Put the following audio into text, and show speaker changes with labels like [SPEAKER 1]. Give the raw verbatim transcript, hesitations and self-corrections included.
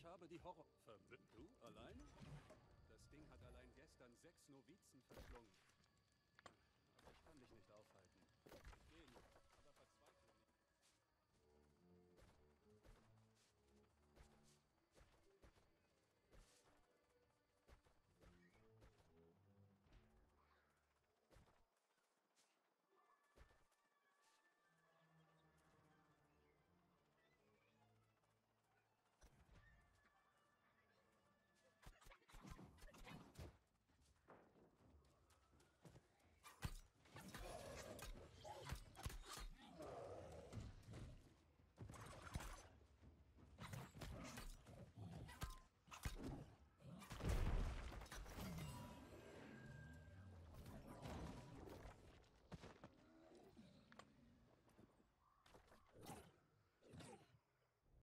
[SPEAKER 1] Ich habe die Horror... Ver du alleine? Das Ding hat allein gestern sechs Novizen verschlungen.